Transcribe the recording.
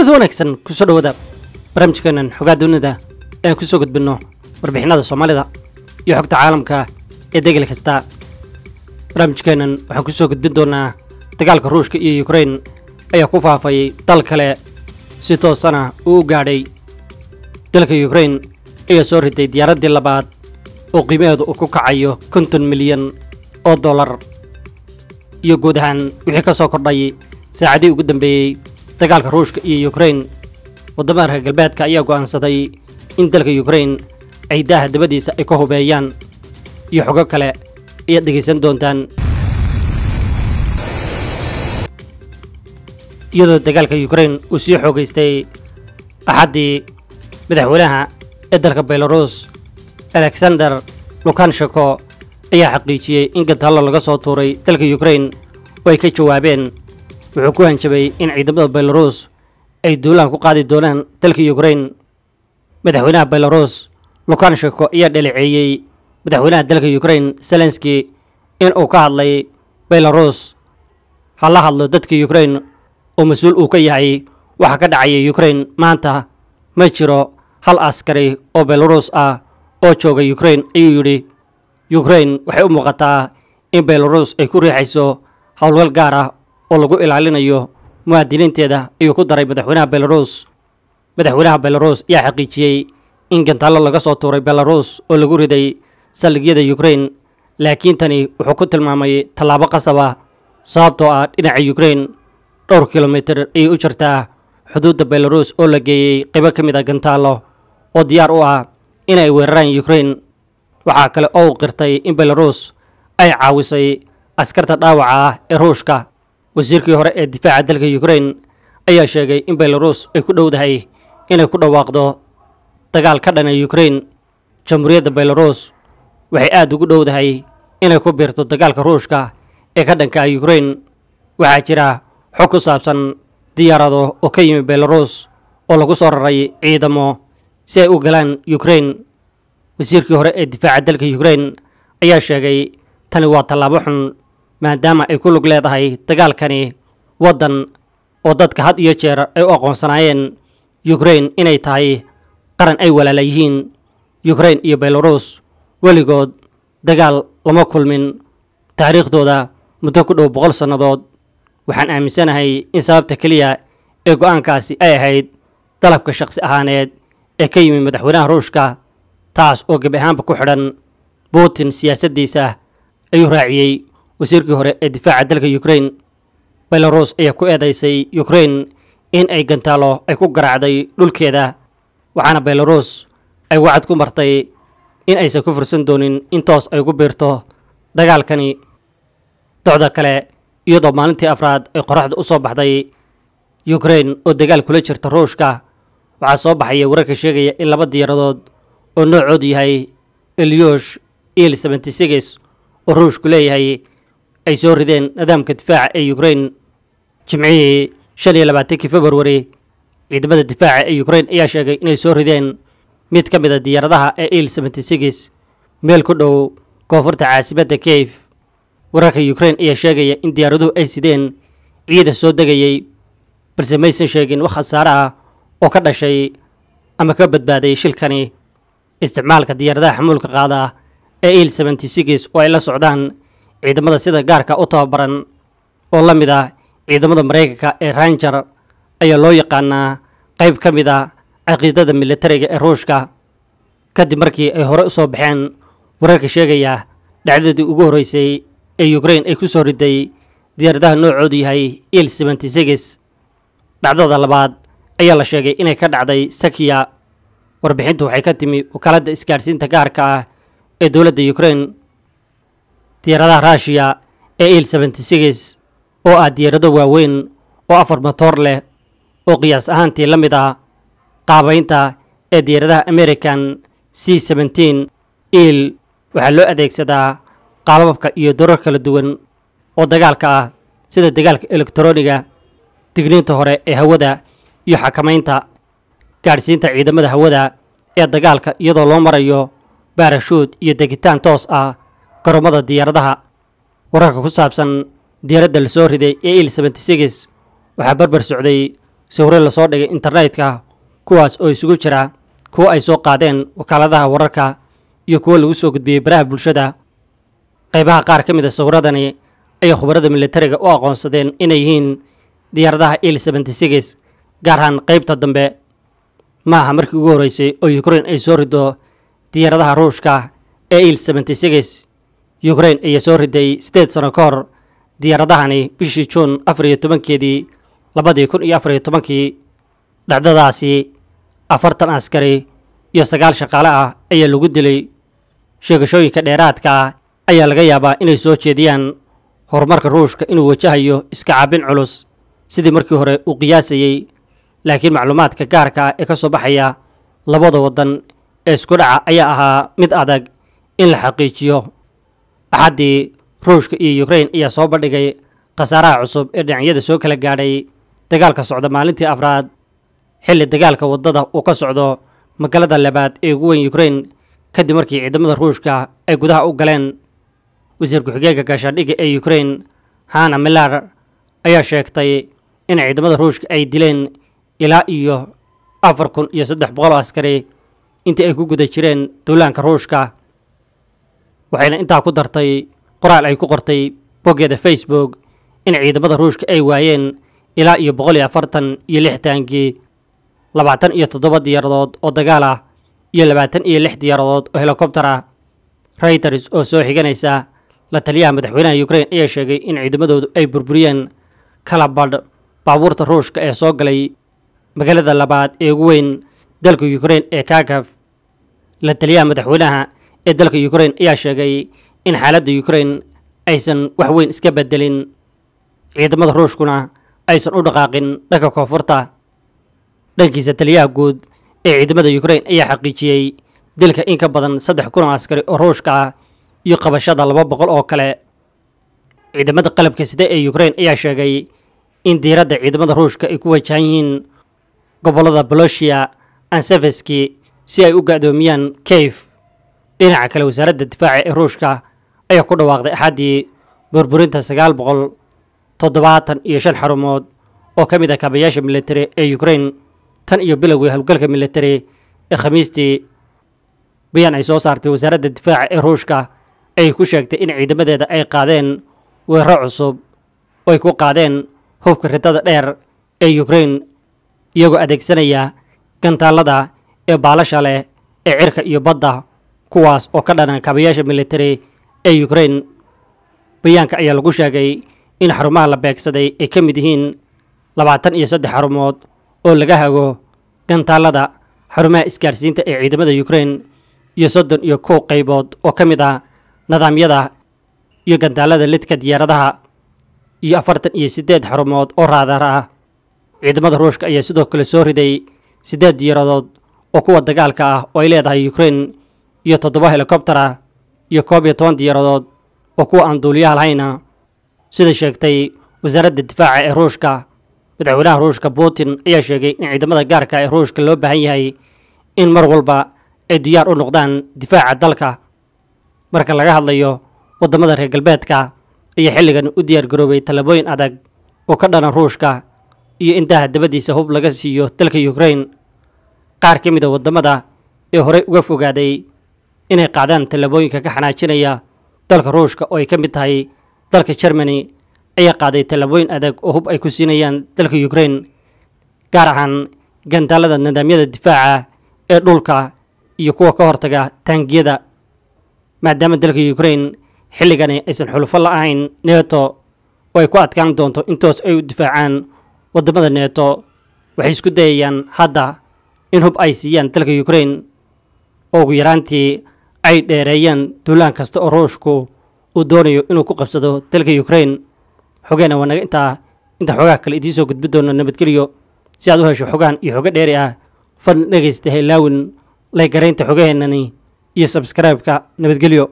kulanti wanaagsan ku soo dhawaada barnaamijkeenan xogaa dunida ee ku soo gudbino warbixinada Soomaalida iyo xogta caalamka ee degal kasta. barnaamijkeenan waxaan ku soo gudbin doonaa dagaalka Ruushka iyo Ukraine ayaa ku faafay dal kale si toosana u gaadhay dalka Ukraine ayaa soo riday diyaaradii labaad oo qiimaheedu ku kacayo $50 milyan iyo guud ahaan wixii ka soo kordhay saacadii ugu dambeeyay dagaalka Ruushka iyo Ukraine. wadamada galbeedka ayaa go'aansaday in dalka Ukraine ay daaha dabadiisa ay ka hubeeyaan iyo xogo kale ay dhageysan doontaan. iyadoo dagaalka Ukraine uu sii xoogaystay axadii madaxweynaha ee dalka Belarus Alexander Lukashenko ayaa xaqiijiyay in gantaalo laga soo tuuray dalka Ukraine oo ay ka jawaabeen. wuxuu ku hanjabay in ciidamada Belarus ay duulaan ku qaadi doonaan dalka Ukraine. madaxweynaha Belarus Lukashenko ayaa dhaleeceeyay madaxweynaha dalka Ukraine Zelensky in uu ka hadlay Belarus hala hadlo dadka Ukraine oo mas'uul uu ka yahay waxa ka dhacaya Ukraine maanta. ma jiro hal askari oo Belarus ah oo jooga Ukraine ayuu yidhi. Ukraine waxay u muuqataa in Belarus ay ku riixayso hawlgal gaar ah oo lagu ilaalinayo muwaadiniinteeda ayuu ku daray madaxweynaha Belarus. madaxweynaha Belarus ayaa xaqiijiyay in gantaalo laga soo tuuray Belarus oo lagu riday saldhigyada Ukraine, laakiin tani wuxuu ku tilmaamay tallaabo qasab ah sababtoo ah dhinaca Ukraine dhowr kiiloomitir ay u jirtaa xuduudda Belarus oo la geeyay qaybo ka mid ah gantaalo oo diyaar u ah inay weeraraan Ukraine. waxaa kale oo uu qirtay in Belarus ay caawisay askarta dhaawaca ah ee Ruushka. wasiirkii hore ee difaaca dalka Ukraine ayaa sheegay in Belarus ay ku dhowdahay inay ku dhawaaqdo dagaal ka dhan ah Ukraine. jamhuuriyadda Belarus waxay aad ugu dhowdahay inay ku biirto dagaalka Ruushka ee ka dhanka ah Ukraine. waxaa jira xog ku saabsan diyaarado oo ka yimi Belarus oo lagu soo raray ciidamo si ay u galaan Ukraine. wasiirkii hore ee difaaca dalka Ukraine ayaa sheegay tani waa tallaabo xun maadaama ay ku lug leedahay dagaalkani waddan oo dadka had iyo jeer ay u aqoonsanaayeen Ukraine inay tahay qaran ay walaala yihiin. Ukraine iyo Belarus weligood dagaal lama kulmin taariikhdooda muddo ku dhow 100 sannadood. waxaan aaminsanahay in sababta keliya ee go'aankaasi ay ahayd dalabka shakhsi ahaaneed ee ka yimi madaxweynaha Ruushka, taas oo gabi ahaanba ku xidhan Putin siyaasaddiisa, ayuu raaciyay wasiirkii hore ee difaaca dalka Ukraine. Belarus ayaa ku eedaysay Ukraine in ay gantaalo ay ku garaacday dhulkeeda, waxaana Belarus ay wacad ku martay in aysan ku fursan doonin in toos ay ugu biirto dagaalkani. docda kale, iyadoo maalintii afraad ay qoraxda u soo baxday Ukraine oo dagaal kula jirta Ruushka, waxaa soo baxaya wararka sheegaya in laba diyaaradood oo noocoodu yahay Ilyush Il-76 oo Ruushku leeyahay ay soo rideen nidaamka difaaca ee Ukraine. jimcihii 25 February ciidamada difaaca ee Ukraine ayaa sheegay inay soo rideen mid ka mid ah diyaaradaha ee Il-76 meel ku dhow koonfurta caasimadda Kiev. wararka Ukraine ayaa sheegaya in diyaaraduhu ay sideen ciidan soo degayay, balse maysan sheegin wax khasaare ah oo ka dhashay ama ka badbaaday shilkani. isticmaalka diyaaradaha xamuulka qaada ee Il-76 oo ay la socdaan ciidamada sida gaarka u tababaran oo la mid ah ciidamada Mareykanka ee Ranger ayaa loo yaqaanaa qayb ka mid ah caqiidada militariga ee Ruushka. kadib markii ay hore u soo baxeen wararka sheegaya dhacdadii ugu horeysay ee Ukraine ay ku soo riday diyaaradaha noocoodu yahay Il-76. dhacdada labaad ayaa la sheegay inay ka dhacday Sakiya. warbixintu waxay ka timi wakaaladda isgaarsiinta gaarka ah ee dowladda Ukraine. diyaaradaha Russia ee Il-76 oo ah diyaarado waaweyn oo 4 matoor leh oo qiyaas ahaantii la mid ah qaabaynta ee diyaaradaha American C-17 Il waxaa loo adeegsadaa qalabka iyo doorar kala duwan oo dagaalka ah sida dagaalka elektarooniga, digniinta hore ee hawada iyo xakamaynta gaarsiinta ciidamada hawada ee dagaalka iyadoo loo marayo baarashuud iyo degitaan toos ah garoomada diyaaradaha. wararka ku saabsan diyaaradda la soo riday ee Il-76 waxaa barbar socday sawirro lasoo dhigay internetka kuwaas oo isugu jira kuwo ay soo qaadeen wakaaladaha wararka iyo kuwo lagu soo gudbiyey baraha bulshada. qaybaha qaar ka mid a sawirradani ayay khubarada militariga u aqoonsadeen inay yihiin diyaaradaha Il-76 gaar ahaan qaybta dambe. ma aha markii ugu horreysay oo Ukraine ay soo rido diyaaradaha Ruushka ee Il-76. Ukraine ayaa soo riday 8 sano ka hor diyaaradahani bishii Juun 14keedii 2014. dhacdadaasi 40 askari iyo 9 shaqaale ah ayaa lagu dilay. sheegashooyinka dheeraadka ah ayaa laga yaabaa inay soo jeediyaan horumarka Ruushka inuu wajahayo iska caabin culus sidii markii hore uu qiyaasayay, laakiin macluumaadka gaarka ah ee ka soo baxaya labada waddan ee isku dhaca ayaa ahaa mid adag in la xaqiijiyo. axaddii Ruushka iyo Ukraine ayaa soo bandhigay khasaaraha cusub ee dhinacyada soo kala gaadhay dagaalka socda maalintii afraad, xilli dagaalka waddada uu ka socdo magaalada labaad ee ugu weyn Ukraine kadib markii ciidamada Ruushka ay gudaha u galeen. wasiir ku-xigeenka gaashaandhigga ee Ukraine Hanna Maliar ayaa sheegtay in ciidamada Ruushka ay dileen ilaa iyo 4,300 askari intii ay ku guda jireen duulaanka Ruushka. waxayna intaa ku dartay qoraal ay ku qortay boggeeda Facebook in ciidamada Ruushka ay waayeen ilaa iyo 146 taangi, 27 diyaaradood oo dagaal ah iyo 26 diyaaradood oo helikobtar ah. Reuters oo soo xiganaysa la taliyaha madaxweynaha Ukraine ayaa sheegay in ciidamadoodu ay burburiyeen kala badh baabuurta Ruushka ee soo galay magaalada labaad ee ugu weyn dalka Ukraine ee Kharkiv. la taliyaha madaxweynaha ee dalka Ukraine ayaa sheegay in xaaladda Ukraine aysan wax weyn iska bedelin, ciidamada Ruushkuna aysan u dhaqaaqin dhanka koonfurta. dhankiisa taliyaha guud ee ciidamada Ukraine ayaa xaqiijiyey dilka in ka badan 3,000 askari oo Ruushka ah iyo qabashada 200 oo kale. ciidamada qalabka sida ee Ukraine ayaa sheegay in diiradda ciidamada Ruushka ay ku wajahan yihiin gobollada Boloshia and Seversk si ay u gaadoomiyaan Kiev. dhinaca kale, wasaaradda difaaca ee Ruushka ayaa ku dhawaaqday axaddii burburinta 975 xarumood oo ka mid ah kaabayaasha militari ee Ukraine tan iyo bilowgii howlgalka militari ee Khamiistii. bayaan ay soo saartay wasaaradda difaaca ee Ruushka ay ku sheegtay in ciidamadeeda ay qaadeen weeraro cusub oo ay ku qaadeen hubka ridada dheer ee Ukraine iyagoo adeegsanaya gantaalada ee baalasha leh ee cirka iyo badda, kuwaas oo ka dhanan kaabayaasha militari ee Ukraine. bayaanka ayaa lagu sheegay in xarumaha la beegsaday ay ka mid yihiin 23 xarumood oo laga hago gantaalada, xarumaha isgaarsiinta ee ciidamada Ukraine iyo 31 qaybood oo ka mid ah nidaamyada iyo gantaalada lidka diyaaradaha iyo 48 xarumood oo raadaar ah. ciidamada Ruushka ayaa sidoo kale soo riday 8 diyaaradood oo kuwa dagaalka ah oo ay leedahay Ukraine iyo 7 helikobtar ah iyo 11 diyaaradood oo kuwa aan duuliyaha lahayn, sida sheegtay wasaaradda difaaca ee Ruushka. madaxweynaha Ruushka Putin ayaa sheegay in ciidamada gaarka ee Ruushka loo baahan yahay in mar walba ay diyaar u noqdaan difaaca dalka. marka laga hadlayo wadamada reer galbeedka ayaa xilligan u diyaar garoobay tallaabooyin adag oo ka dhanan Ruushka iyo in dabadiisa hub laga siiyo dalka Ukraine. qaar ka mid ah wadamada ee horey uga fogaaday inay qaadaan tallaabooyinka ka xanaajinaya dalka Ruushka oo ay ka mid tahay dalka Germany ayaa qaaday tallaabooyin adag oo hub ay ku siinayaan dalka Ukraine, gaar ahaan gantaalada nidaamyada difaaca ee dhulka iyo kuwa ka hortaga taangiyada. maadaama dalka Ukraine xilligani aysan xulufo la'ayn NATO oo ay ku adkaan doonto in toos ay u difaacaan wadamada NATO, waxay isku dayayaan hadda in hub ay siiyaan dalka Ukraine oo ugu yaraantii ay dheereeyaan duulaan kasta oo Ruushku uu doonayo inuu ku qabsado dalka Ukraine. xogeena waa naga inta xogaha kale idiin soo gudbi doona. nabadgelyo. si aad u hesho xogaan iyo xogo dheeri ah, fadlan dhegaysta helaawin like garaynta xogaheennani iyo subscribe-ka. nabadgelyo.